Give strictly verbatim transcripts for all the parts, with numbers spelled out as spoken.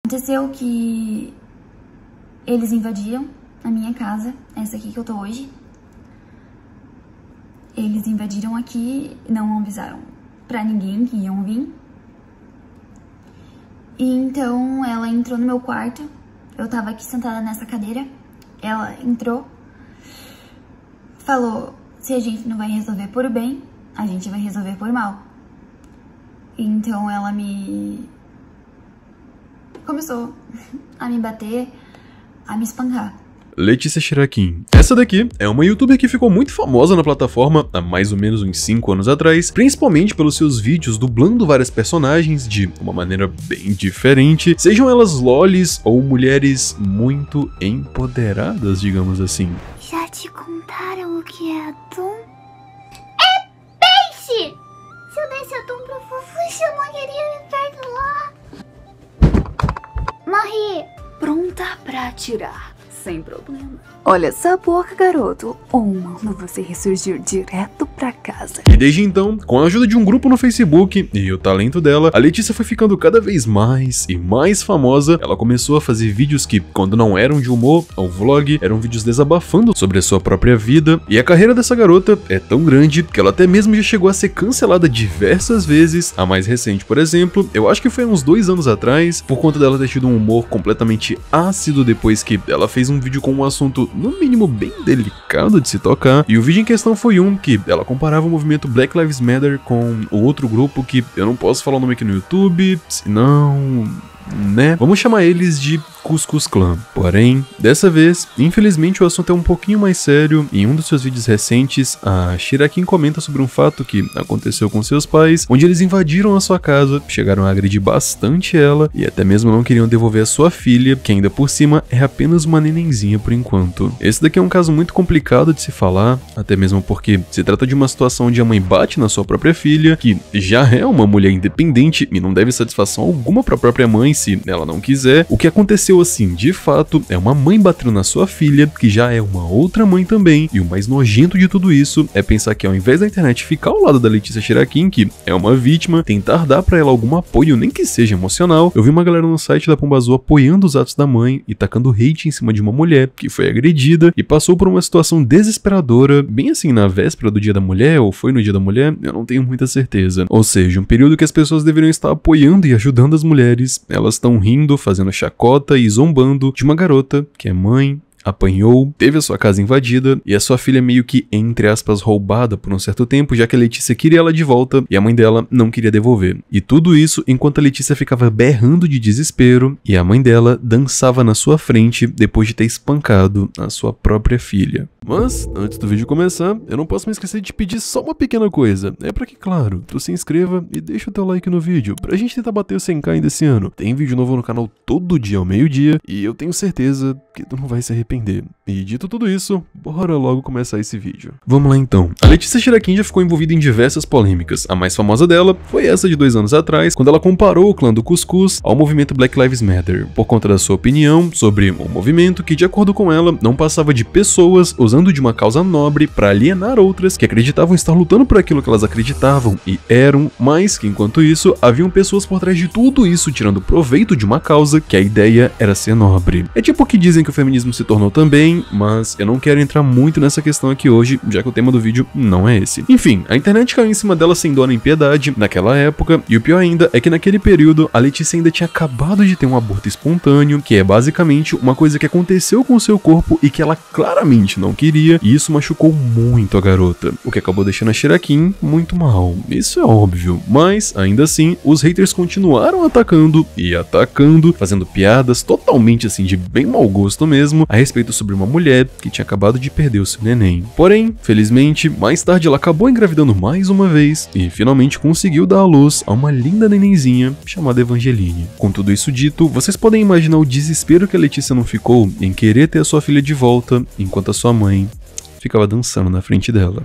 Aconteceu que eles invadiram a minha casa, essa aqui que eu tô hoje. Eles invadiram aqui, não avisaram pra ninguém que iam vir. E então ela entrou no meu quarto, eu tava aqui sentada nessa cadeira, ela entrou, falou, se a gente não vai resolver por bem, a gente vai resolver por mal. Então ela me... começou a me bater, a me espancar. Letícia Chiraquin. Essa daqui é uma youtuber que ficou muito famosa na plataforma há mais ou menos uns cinco anos atrás, principalmente pelos seus vídeos dublando várias personagens de uma maneira bem diferente, sejam elas lolis ou mulheres muito empoderadas, digamos assim. Já te contaram o que é atum? É peixe! Se eu desse atum pro Fufuxo, eu morreria me perto lá. Morri! Pronta pra atirar. Sem problema. Olha essa boca, garoto. Ou mando você ressurgir direto pra casa. E desde então, com a ajuda de um grupo no Facebook e o talento dela, a Letícia foi ficando cada vez mais e mais famosa. Ela começou a fazer vídeos que, quando não eram de humor ou vlog, eram vídeos desabafando sobre a sua própria vida. E a carreira dessa garota é tão grande que ela até mesmo já chegou a ser cancelada diversas vezes. A mais recente, por exemplo, eu acho que foi uns dois anos atrás, por conta dela ter tido um humor completamente ácido depois que ela fez um vídeo com um assunto, no mínimo, bem delicado de se tocar. E o vídeo em questão foi um que ela comparava o movimento Black Lives Matter com o outro grupo que eu não posso falar o nome aqui no YouTube, senão... né? Vamos chamar eles de Ku Klux Klan. Porém, dessa vez, infelizmente o assunto é um pouquinho mais sério. Em um dos seus vídeos recentes, a Chiraquin comenta sobre um fato que aconteceu com seus pais, onde eles invadiram a sua casa, chegaram a agredir bastante ela e até mesmo não queriam devolver a sua filha, que ainda por cima é apenas uma nenenzinha por enquanto. Esse daqui é um caso muito complicado de se falar, até mesmo porque se trata de uma situação onde a mãe bate na sua própria filha, que já é uma mulher independente e não deve satisfação alguma para a própria mãe se ela não quiser. O que aconteceu assim, de fato, é uma mãe batendo na sua filha, que já é uma outra mãe também, e o mais nojento de tudo isso é pensar que ao invés da internet ficar ao lado da Letícia Chiraquin, que é uma vítima, tentar dar pra ela algum apoio, nem que seja emocional, eu vi uma galera no site da Pomba Azul apoiando os atos da mãe e tacando hate em cima de uma mulher que foi agredida e passou por uma situação desesperadora, bem assim na véspera do Dia da Mulher, ou foi no Dia da Mulher, eu não tenho muita certeza. Ou seja, um período que as pessoas deveriam estar apoiando e ajudando as mulheres, elas estão rindo, fazendo chacota e zombando de uma garota que é mãe, apanhou, teve a sua casa invadida e a sua filha meio que, entre aspas, roubada por um certo tempo, já que a Letícia queria ela de volta e a mãe dela não queria devolver. E tudo isso enquanto a Letícia ficava berrando de desespero e a mãe dela dançava na sua frente depois de ter espancado a sua própria filha. Mas, antes do vídeo começar, eu não posso me esquecer de te pedir só uma pequena coisa. É pra que, claro, tu se inscreva e deixa o teu like no vídeo, pra gente tentar bater o cem k ainda esse ano. Tem vídeo novo no canal todo dia ao meio-dia e eu tenho certeza que tu não vai se arrepender. E dito tudo isso, bora logo começar esse vídeo. Vamos lá então. A Letícia Chiraquin já ficou envolvida em diversas polêmicas. A mais famosa dela foi essa de dois anos atrás, quando ela comparou o clã do Cuscuz ao movimento Black Lives Matter, por conta da sua opinião sobre um movimento que, de acordo com ela, não passava de pessoas usando de uma causa nobre para alienar outras que acreditavam estar lutando por aquilo que elas acreditavam e eram, mas que enquanto isso, haviam pessoas por trás de tudo isso tirando proveito de uma causa que a ideia era ser nobre. É tipo o que dizem que o feminismo se tornou também, mas eu não quero entrar muito nessa questão aqui hoje, já que o tema do vídeo não é esse. Enfim, a internet caiu em cima dela sem dó nem piedade naquela época, e o pior ainda é que naquele período a Letícia ainda tinha acabado de ter um aborto espontâneo, que é basicamente uma coisa que aconteceu com o seu corpo e que ela claramente não queria, e isso machucou muito a garota, o que acabou deixando a Chiraquin muito mal. Isso é óbvio, mas ainda assim, os haters continuaram atacando e atacando, fazendo piadas totalmente assim de bem mau gosto mesmo, a respeito sobre uma mulher que tinha acabado de perder o seu neném. Porém, felizmente, mais tarde ela acabou engravidando mais uma vez e finalmente conseguiu dar à luz a uma linda nenenzinha chamada Evangeline. Com tudo isso dito, vocês podem imaginar o desespero que a Letícia não ficou em querer ter a sua filha de volta, enquanto a sua mãe ficava dançando na frente dela.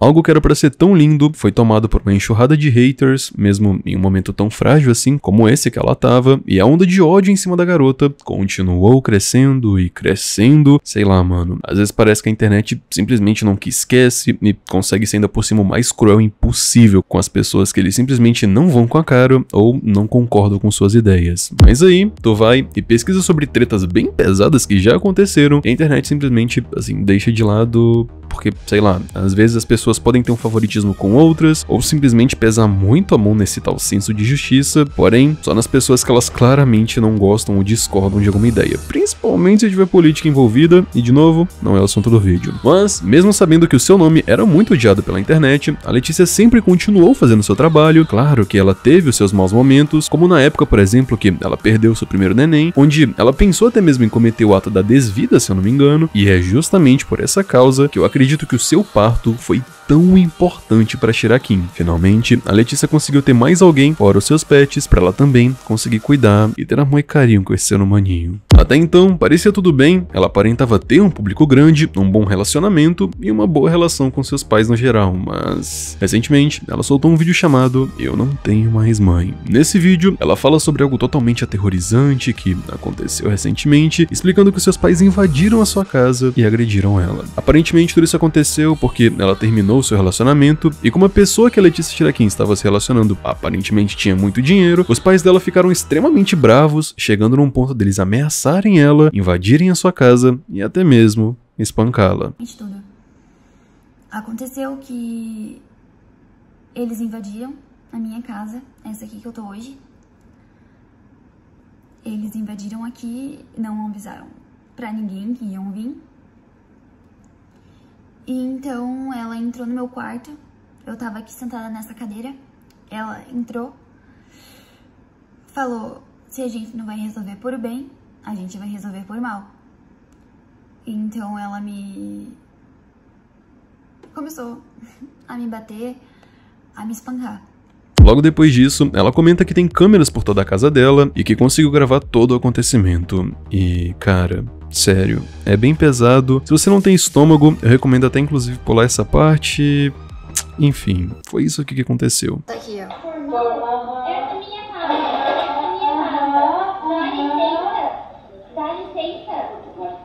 Algo que era pra ser tão lindo foi tomado por uma enxurrada de haters, mesmo em um momento tão frágil assim como esse que ela tava, e a onda de ódio em cima da garota continuou crescendo e crescendo. Sei lá, mano, às vezes parece que a internet simplesmente não quis esquece e consegue ser ainda por cima o mais cruel impossível com as pessoas que eles simplesmente não vão com a cara ou não concordam com suas ideias. Mas aí, tu vai e pesquisa sobre tretas bem pesadas que já aconteceram e a internet simplesmente, assim, deixa de lado porque, sei lá, às vezes as pessoas podem ter um favoritismo com outras ou simplesmente pesar muito a mão nesse tal senso de justiça, porém, só nas pessoas que elas claramente não gostam ou discordam de alguma ideia, principalmente se tiver política envolvida, e de novo, não é o assunto do vídeo. Mas, mesmo sabendo que o seu nome era muito odiado pela internet, a Letícia sempre continuou fazendo seu trabalho. Claro que ela teve os seus maus momentos, como na época, por exemplo, que ela perdeu seu primeiro neném, onde ela pensou até mesmo em cometer o ato da desvida, se eu não me engano, e é justamente por essa causa que eu acredito Acredito que o seu parto foi tão importante para Shirakin. Finalmente, a Letícia conseguiu ter mais alguém fora os seus pets para ela também conseguir cuidar e ter amor e carinho com esse ser humaninho. Até então, parecia tudo bem, ela aparentava ter um público grande, um bom relacionamento e uma boa relação com seus pais no geral, mas recentemente ela soltou um vídeo chamado Eu Não Tenho Mais Mãe. Nesse vídeo, ela fala sobre algo totalmente aterrorizante que aconteceu recentemente, explicando que seus pais invadiram a sua casa e agrediram ela. Aparentemente tudo isso aconteceu porque ela terminou seu relacionamento e como a pessoa que a Letícia Shirakin estava se relacionando aparentemente tinha muito dinheiro, os pais dela ficaram extremamente bravos, chegando num ponto deles ameaçarem ela, invadirem a sua casa e até mesmo espancá-la. Tudo. Aconteceu que eles invadiram a minha casa, essa aqui que eu tô hoje. Eles invadiram aqui, não avisaram pra ninguém que iam vir. E então ela entrou no meu quarto, eu tava aqui sentada nessa cadeira, ela entrou, falou, se a gente não vai resolver por bem, a gente vai resolver por mal. E então ela me... começou a me bater, a me espancar. Logo depois disso, ela comenta que tem câmeras por toda a casa dela e que conseguiu gravar todo o acontecimento. E, cara... sério, é bem pesado. Se você não tem estômago, eu recomendo até inclusive pular essa parte. Enfim, foi isso aqui que aconteceu. Tá aqui, ó. Essa é minha casa. Essa é minha casa. Dá licença. Dá licença.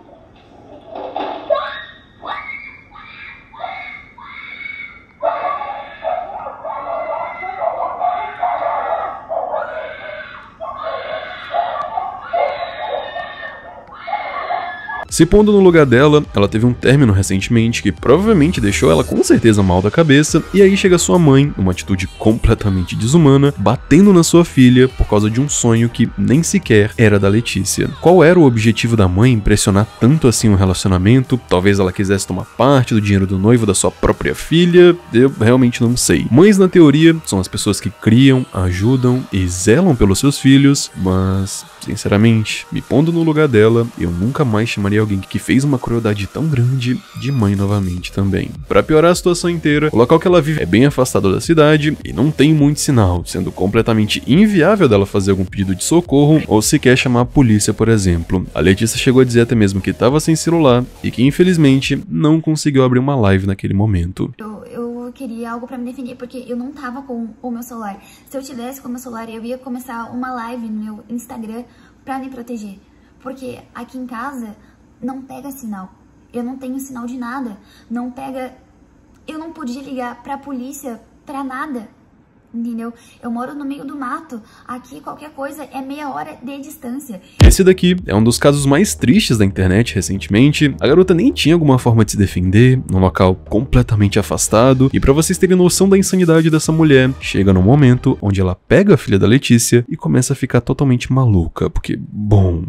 Se pondo no lugar dela, ela teve um término recentemente que provavelmente deixou ela com certeza mal da cabeça, e aí chega sua mãe, numa atitude completamente desumana, batendo na sua filha por causa de um sonho que nem sequer era da Letícia. Qual era o objetivo da mãe impressionar tanto assim um relacionamento? Talvez ela quisesse tomar parte do dinheiro do noivo da sua própria filha? Eu realmente não sei. Mães, na teoria, são as pessoas que criam, ajudam e zelam pelos seus filhos, mas... sinceramente, me pondo no lugar dela, eu nunca mais chamaria alguém que fez uma crueldade tão grande de mãe novamente também. Pra piorar a situação inteira, o local que ela vive é bem afastado da cidade e não tem muito sinal, sendo completamente inviável dela fazer algum pedido de socorro ou sequer chamar a polícia, por exemplo. A Letícia chegou a dizer até mesmo que estava sem celular e que infelizmente não conseguiu abrir uma live naquele momento. Eu, eu queria algo pra me definir, porque eu não tava com o meu celular. Se eu tivesse com o meu celular, eu ia começar uma live no meu Instagram pra me proteger. Porque aqui em casa não pega sinal. Eu não tenho sinal de nada. Não pega... Eu não podia ligar pra polícia pra nada. Entendeu? Eu moro no meio do mato. Aqui qualquer coisa é meia hora de distância. Esse daqui é um dos casos mais tristes da internet recentemente. A garota nem tinha alguma forma de se defender, num local completamente afastado. E pra vocês terem noção da insanidade dessa mulher, chega num momento onde ela pega a filha da Letícia e começa a ficar totalmente maluca. Porque, bom...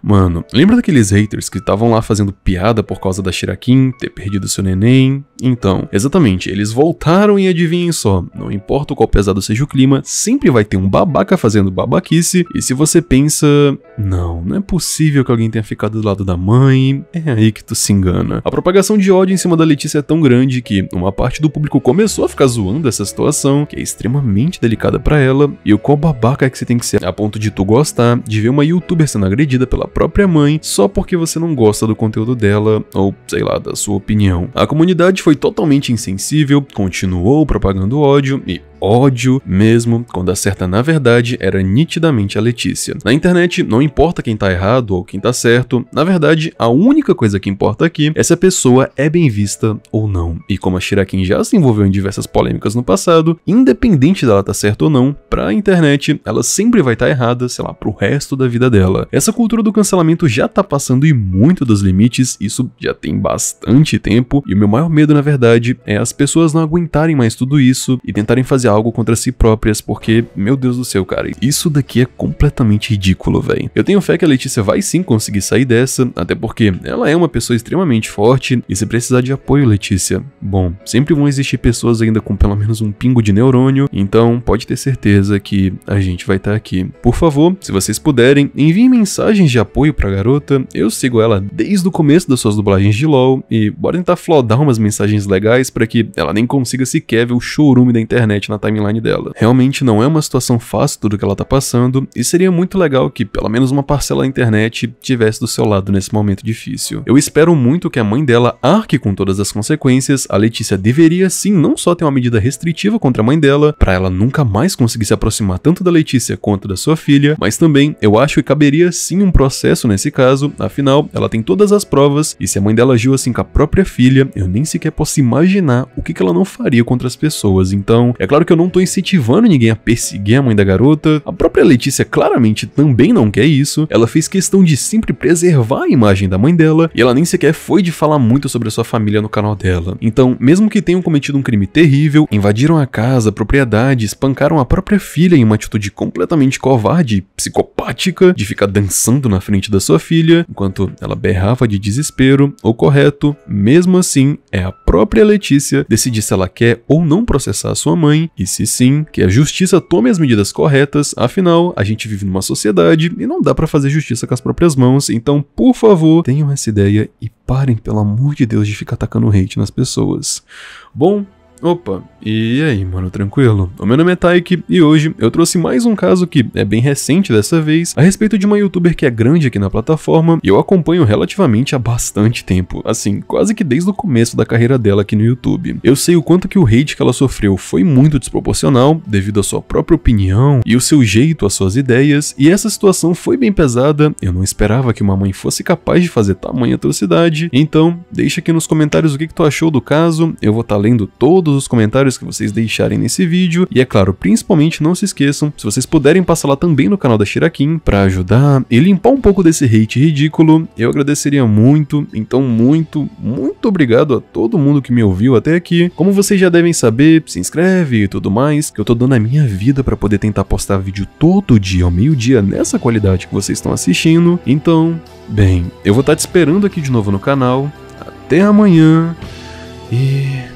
Mano, lembra daqueles haters que estavam lá fazendo piada por causa da Shirakin ter perdido seu neném? Então, exatamente, eles voltaram e adivinhem só, não importa o qual pesado seja o clima, sempre vai ter um babaca fazendo babaquice, e se você pensa, não, não é possível que alguém tenha ficado do lado da mãe, é aí que tu se engana. A propagação de ódio em cima da Letícia é tão grande que uma parte do público começou a ficar zoando essa situação, que é extremamente delicada pra ela, e o qual babaca é que você tem que ser a ponto de tu gostar de ver uma youtuber sendo agredida pela própria mãe só porque você não gosta do conteúdo dela, ou sei lá, da sua opinião. A comunidade foi totalmente insensível, continuou propagando ódio e ódio mesmo, quando a certa na verdade era nitidamente a Letícia. Na internet, não importa quem tá errado ou quem tá certo, na verdade, a única coisa que importa aqui é se a pessoa é bem vista ou não. E como a Shirakin já se envolveu em diversas polêmicas no passado, independente dela tá certa ou não, pra internet, ela sempre vai estar tá errada, sei lá, pro resto da vida dela. Essa cultura do cancelamento já tá passando e muito dos limites, isso já tem bastante tempo, e o meu maior medo, na verdade, é as pessoas não aguentarem mais tudo isso e tentarem fazer algo contra si próprias, porque, meu Deus do céu, cara, isso daqui é completamente ridículo, velho. Eu tenho fé que a Letícia vai sim conseguir sair dessa, até porque ela é uma pessoa extremamente forte, e se precisar de apoio, Letícia, bom, sempre vão existir pessoas ainda com pelo menos um pingo de neurônio, então pode ter certeza que a gente vai estar aqui. Por favor, se vocês puderem, enviem mensagens de apoio pra garota, eu sigo ela desde o começo das suas dublagens de LOL, e bora tentar flodar umas mensagens legais pra que ela nem consiga sequer ver o chorume da internet na timeline dela. Realmente não é uma situação fácil tudo que ela tá passando, e seria muito legal que pelo menos uma parcela da internet tivesse do seu lado nesse momento difícil. Eu espero muito que a mãe dela arque com todas as consequências. A Letícia deveria sim não só ter uma medida restritiva contra a mãe dela, pra ela nunca mais conseguir se aproximar tanto da Letícia quanto da sua filha, mas também eu acho que caberia sim um processo nesse caso, afinal, ela tem todas as provas, e se a mãe dela agiu assim com a própria filha, eu nem sequer posso imaginar o que que ela não faria contra as pessoas. Então, é claro que eu não tô incentivando ninguém a perseguir a mãe da garota, a própria Letícia claramente também não quer isso, ela fez questão de sempre preservar a imagem da mãe dela, e ela nem sequer foi de falar muito sobre a sua família no canal dela. Então, mesmo que tenham cometido um crime terrível, invadiram a casa, a propriedade, espancaram a própria filha em uma atitude completamente covarde e psicopática, de ficar dançando na frente da sua filha, enquanto ela berrava de desespero, o correto, mesmo assim, é a própria Letícia decidir se ela quer ou não processar a sua mãe, e se sim, que a justiça tome as medidas corretas, afinal, a gente vive numa sociedade e não dá pra fazer justiça com as próprias mãos, então, por favor, tenham essa ideia e parem, pelo amor de Deus, de ficar atacando hate nas pessoas. Bom, opa, e aí, mano, tranquilo? O meu nome é Taiki e hoje eu trouxe mais um caso que é bem recente dessa vez, a respeito de uma youtuber que é grande aqui na plataforma e eu acompanho relativamente há bastante tempo, assim, quase que desde o começo da carreira dela aqui no YouTube. Eu sei o quanto que o hate que ela sofreu foi muito desproporcional, devido à sua própria opinião e o seu jeito, às suas ideias, e essa situação foi bem pesada, eu não esperava que uma mãe fosse capaz de fazer tamanha atrocidade, então deixa aqui nos comentários o que, que tu achou do caso, eu vou estar lendo todos os comentários que vocês deixarem nesse vídeo, e é claro, principalmente não se esqueçam, se vocês puderem passar lá também no canal da Shirakin pra ajudar e limpar um pouco desse hate ridículo, eu agradeceria muito. Então muito, muito obrigado a todo mundo que me ouviu até aqui. Como vocês já devem saber, se inscreve e tudo mais, que eu tô dando a minha vida pra poder tentar postar vídeo todo dia ao meio-dia nessa qualidade que vocês estão assistindo. Então, bem, eu vou estar te esperando aqui de novo no canal. Até amanhã e...